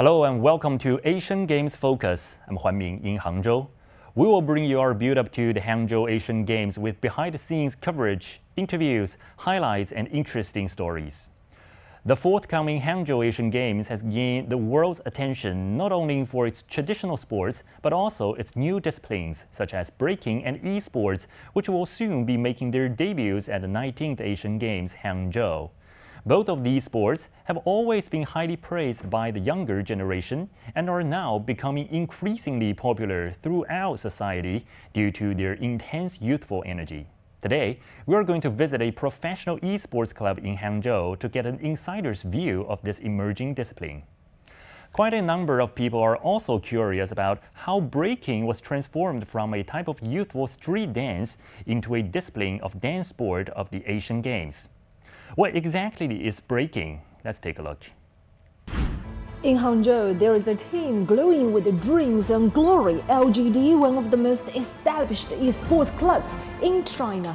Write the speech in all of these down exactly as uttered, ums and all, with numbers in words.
Hello and welcome to Asian Games Focus. I'm Huan Ming in Hangzhou. We will bring you our build-up to the Hangzhou Asian Games with behind-the-scenes coverage, interviews, highlights, and interesting stories. The forthcoming Hangzhou Asian Games has gained the world's attention not only for its traditional sports, but also its new disciplines such as breaking and esports, which will soon be making their debuts at the nineteenth Asian Games Hangzhou. Both of these sports have always been highly praised by the younger generation and are now becoming increasingly popular throughout society due to their intense youthful energy. Today, we are going to visit a professional esports club in Hangzhou to get an insider's view of this emerging discipline. Quite a number of people are also curious about how breaking was transformed from a type of youthful street dance into a discipline of dance sport of the Asian Games. What exactly is breaking? Let's take a look. In Hangzhou, there is a team glowing with dreams and glory. L G D, one of the most established esports clubs in China.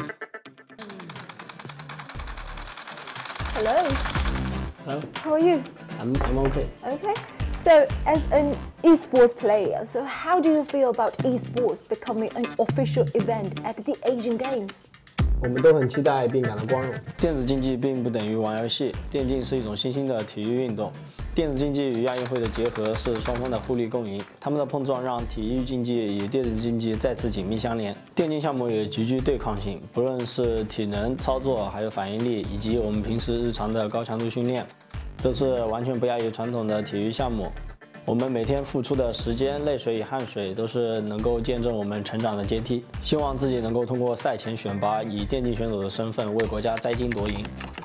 Hello. Hello. How are you? I'm, I'm okay. Okay. So, as an esports player, so how do you feel about esports becoming an official event at the Asian Games? 我们都很期待并感到光荣。电子竞技并不等于玩游戏，电竞是一种新兴的体育运动。电子竞技与亚运会的结合是双方的互利共赢，他们的碰撞让体育竞技与电子竞技再次紧密相连。电竞项目也极具对抗性，不论是体能、操作，还有反应力，以及我们平时日常的高强度训练，都是完全不亚于传统的体育项目。我们每天付出的时间、泪水与汗水，都是能够见证我们成长的阶梯。希望自己能够通过赛前选拔，以电竞选手的身份为国家摘金夺银。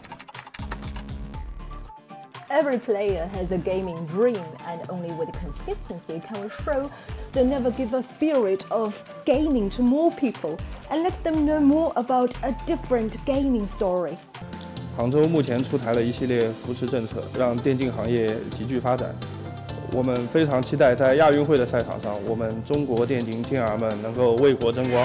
Every player has a gaming dream, and only with consistency can we show the never-give-up spirit of gaming to more people and let them know more about a different gaming story. 杭州目前出台了一系列扶持政策，让电竞行业急剧发展。我们非常期待在亚运会的赛场上，我们中国电竞健儿们能够为国争光。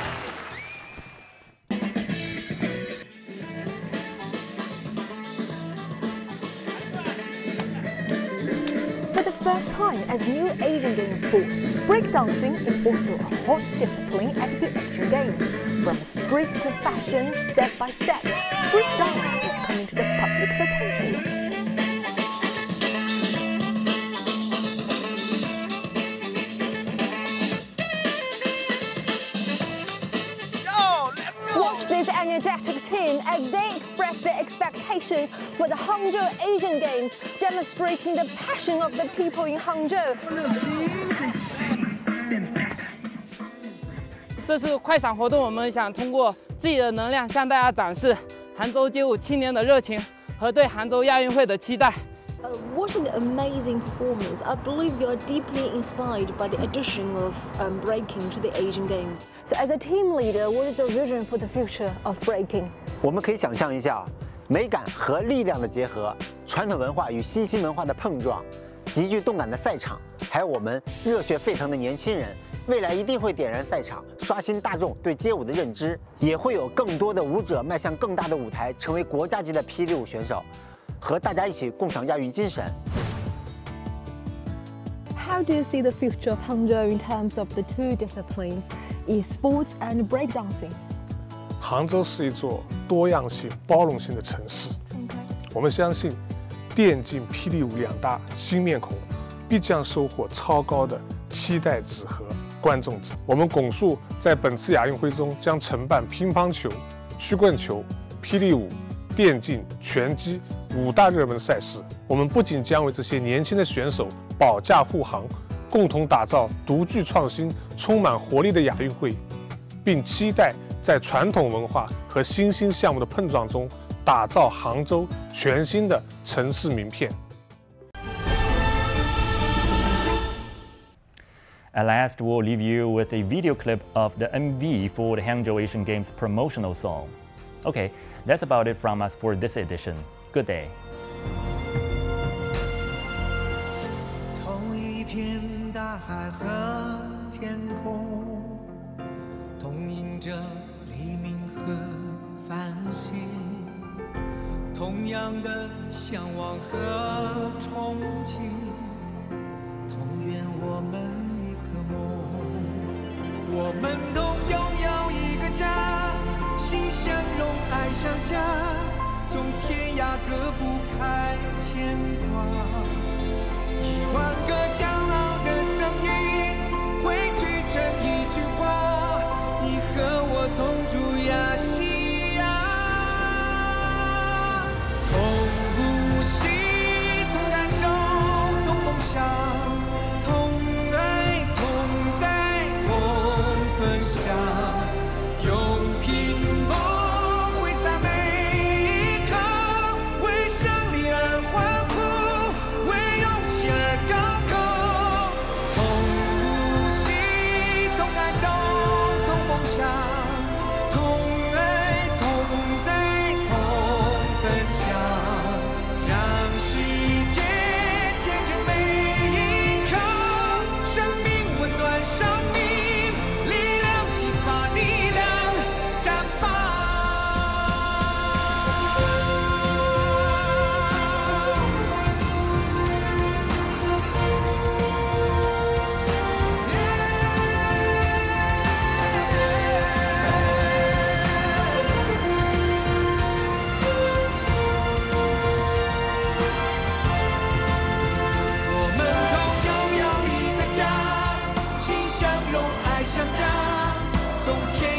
First time as new Asian Games sport, breakdancing is also a hot discipline at the Asian Games. From street to fashion, step by step, street dance is coming to the public's attention. Watch this energetic team as they express their expectations for the Hangzhou Asian Games, demonstrating the passion of the people in Hangzhou. 这是快闪活动，我们想通过自己的能量向大家展示杭州街舞青年的热情和对杭州亚运会的期待。 Uh, what an amazing performance. I believe you're deeply inspired by the addition of um, breaking to the Asian Games. So as a team leader, what is your vision for the future of breaking? 我们可以想象一下，美感和力量的结合，传统文化与新兴文化的碰撞，极具动感的赛场，还有我们热血沸腾的年轻人，未来一定会点燃赛场，刷新大众对街舞的认知，也会有更多的舞者迈向更大的舞台，成为国家级的霹雳舞选手。 和大家一起共享亚运精神。 How do you see the future of Hangzhou in terms of the two disciplines, esports and breakdancing? 杭州是一座多样性、包容性的城市。Okay. 我们相信，电竞、霹雳舞两大新面孔必将收获超高的期待值和观众值。我们拱墅在本次亚运会中将承办乒乓球、曲棍球、霹雳舞、电竞、拳击。 五大热门赛事，我们不仅将为这些年轻的选手保驾护航，共同打造独具创新、充满活力的亚运会，并期待在传统文化和新兴项目的碰撞中，打造杭州全新的城市名片。 At last, we'll leave you with a video clip of the M V for the Hangzhou Asian Games promotional song. Okay, that's about it from us for this edition. Good day. 同一片大海和天空，同映着黎明和繁星，同样的向往和憧憬。 愿我们一个梦。我们都拥有一个家，心相拥，爱相加，从天涯隔不开牵挂。一万个骄傲的声音汇聚成一句话，你和我同住亚细亚，同呼吸，同感受，同梦想，同爱，同在，同分享，用拼搏挥洒每一刻，为胜利而欢呼，为勇气而高歌。同呼吸，同感受，同梦想，同爱，同在，同分享，让世界见证每一刻，生命温暖生命，力量激发力量绽放。我们都拥有一个家，心相拥，爱相加，从天